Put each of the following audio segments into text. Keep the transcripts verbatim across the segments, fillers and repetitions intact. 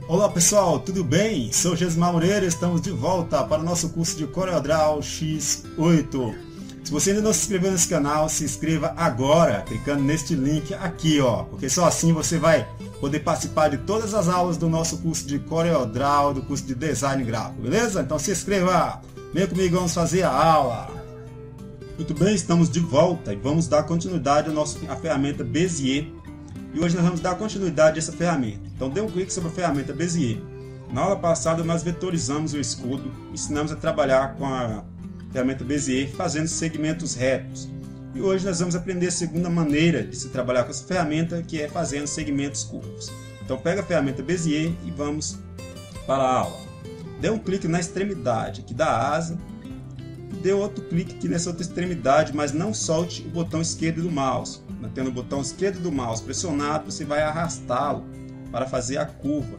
Olá pessoal, tudo bem? Sou Jesmar Moreira, estamos de volta para o nosso curso de CorelDRAW X oito. Se você ainda não se inscreveu nesse canal, se inscreva agora, clicando neste link aqui, ó, porque só assim você vai poder participar de todas as aulas do nosso curso de CorelDRAW, do curso de Design Gráfico, beleza? Então se inscreva, vem comigo, vamos fazer a aula. Muito bem, estamos de volta e vamos dar continuidade à nossa à ferramenta Bezier. E hoje nós vamos dar continuidade a essa ferramenta. Então dê um clique sobre a ferramenta Bezier. Na aula passada nós vetorizamos o escudo, ensinamos a trabalhar com a ferramenta Bezier fazendo segmentos retos. E hoje nós vamos aprender a segunda maneira de se trabalhar com essa ferramenta, que é fazendo segmentos curvos. Então pega a ferramenta Bezier e vamos para a aula. Dê um clique na extremidade aqui da asa. Dê outro clique aqui nessa outra extremidade, mas não solte o botão esquerdo do mouse. Mantendo o botão esquerdo do mouse pressionado, você vai arrastá-lo para fazer a curva.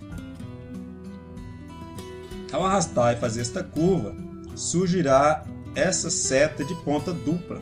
Ao arrastar e fazer esta curva, surgirá essa seta de ponta dupla.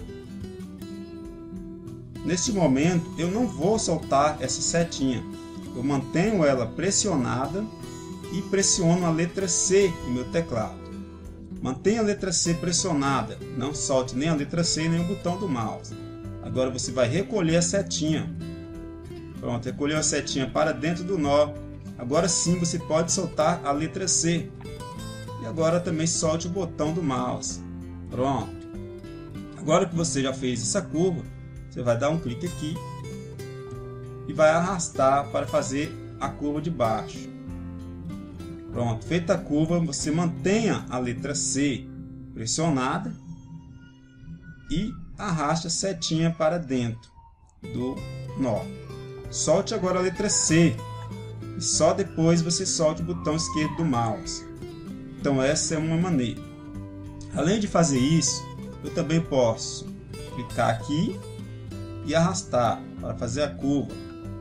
Neste momento, eu não vou soltar essa setinha. Eu mantenho ela pressionada e pressiono a letra C em meu teclado. Mantenha a letra C pressionada, não solte nem a letra C nem o botão do mouse. Agora você vai recolher a setinha. Pronto, recolheu a setinha para dentro do nó. Agora sim você pode soltar a letra C. E agora também solte o botão do mouse. Pronto. Agora que você já fez essa curva, você vai dar um clique aqui e vai arrastar para fazer a curva de baixo. Pronto, feita a curva, você mantenha a letra C pressionada e arraste a setinha para dentro do nó. Solte agora a letra C e só depois você solte o botão esquerdo do mouse. Então essa é uma maneira. Além de fazer isso, eu também posso clicar aqui e arrastar para fazer a curva.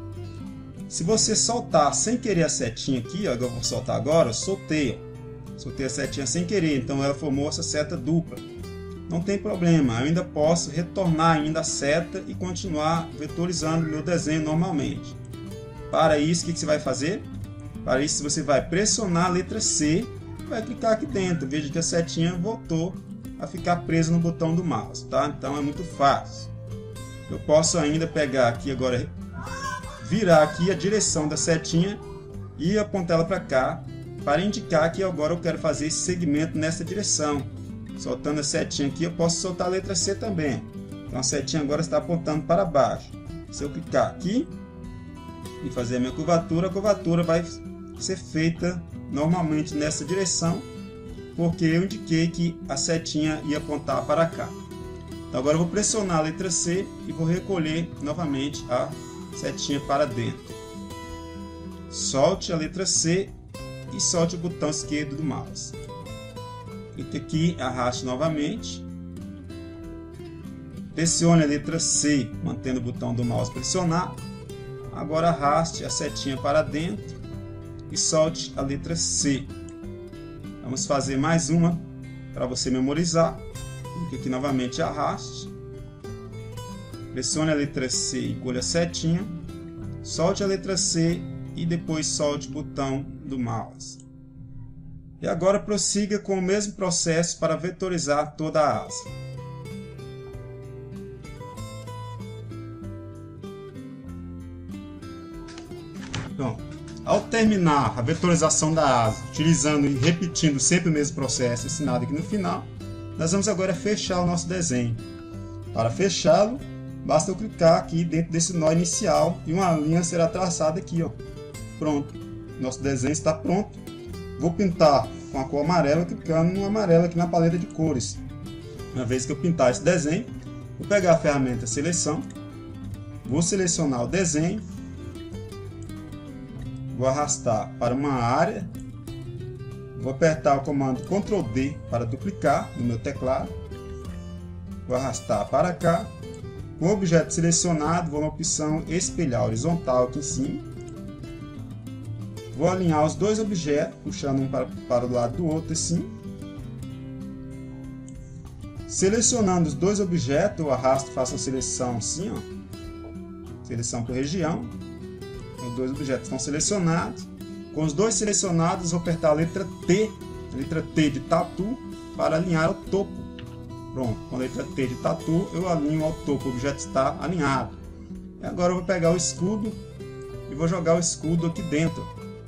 Se você soltar sem querer a setinha aqui, ó, eu vou soltar agora, eu soltei, ó, soltei a setinha sem querer, então ela formou essa seta dupla. Não tem problema, eu ainda posso retornar ainda a seta e continuar vetorizando o meu desenho normalmente. Para isso, o que você vai fazer? Para isso você vai pressionar a letra C e vai clicar aqui dentro. Veja que a setinha voltou a ficar presa no botão do mouse, tá? Então é muito fácil. Eu posso ainda pegar aqui agora, virar aqui a direção da setinha e apontar ela para cá para indicar que agora eu quero fazer esse segmento nessa direção. Soltando a setinha aqui, eu posso soltar a letra C também. Então a setinha agora está apontando para baixo. Se eu clicar aqui e fazer a minha curvatura, a curvatura vai ser feita normalmente nessa direção, porque eu indiquei que a setinha ia apontar para cá. Então agora eu vou pressionar a letra C e vou recolher novamente a setinha para dentro. Solte a letra C e solte o botão esquerdo do mouse. Clique aqui, arraste novamente. Pressione a letra C, mantendo o botão do mouse pressionado. Agora arraste a setinha para dentro e solte a letra C. Vamos fazer mais uma para você memorizar. Clique aqui novamente e arraste. Pressione a letra C e encolha a setinha. Solte a letra C e depois solte o botão do mouse. E agora prossiga com o mesmo processo para vetorizar toda a asa. Bom, ao terminar a vetorização da asa, utilizando e repetindo sempre o mesmo processo ensinado aqui no final, nós vamos agora fechar o nosso desenho. Para fechá-lo, basta eu clicar aqui dentro desse nó inicial e uma linha será traçada aqui, ó. Pronto, nosso desenho está pronto. Vou pintar com a cor amarela, clicando no amarelo aqui na paleta de cores. Uma vez que eu pintar esse desenho, vou pegar a ferramenta Seleção, vou selecionar o desenho, vou arrastar para uma área, vou apertar o comando control D para duplicar no meu teclado, vou arrastar para cá, com o objeto selecionado, vou na opção Espelhar Horizontal aqui em cima. Vou alinhar os dois objetos, puxando um para, para o lado do outro assim. Selecionando os dois objetos, eu arrasto e faço a seleção assim, ó. Seleção por região. Os dois objetos estão selecionados. Com os dois selecionados, vou apertar a letra T, a letra T de tatu, para alinhar ao topo. Pronto, com a letra T de tatu, eu alinho ao topo, o objeto está alinhado. E agora eu vou pegar o escudo e vou jogar o escudo aqui dentro.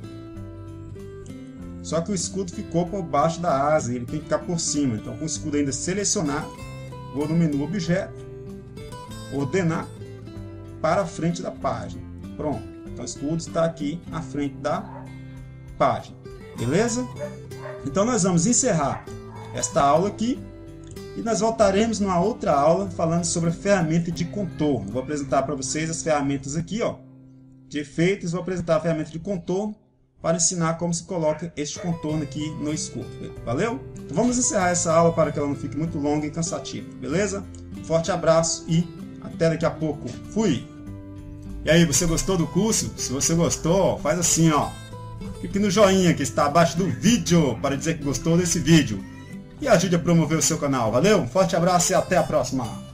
Só que o escudo ficou por baixo da asa, ele tem que ficar por cima. Então, com o escudo ainda selecionado, vou no menu Objeto, Ordenar, para a frente da página. Pronto, então o escudo está aqui à frente da página. Beleza? Então nós vamos encerrar esta aula aqui e nós voltaremos numa outra aula falando sobre a ferramenta de contorno. Vou apresentar para vocês as ferramentas aqui, ó, de efeitos. Vou apresentar a ferramenta de contorno para ensinar como se coloca este contorno aqui no escudo. Valeu? Então vamos encerrar essa aula para que ela não fique muito longa e cansativa. Beleza? Forte abraço e até daqui a pouco. Fui! E aí, você gostou do curso? Se você gostou, faz assim, ó. Clique no joinha que está abaixo do vídeo para dizer que gostou desse vídeo. E ajude a promover o seu canal. Valeu? Um forte abraço e até a próxima!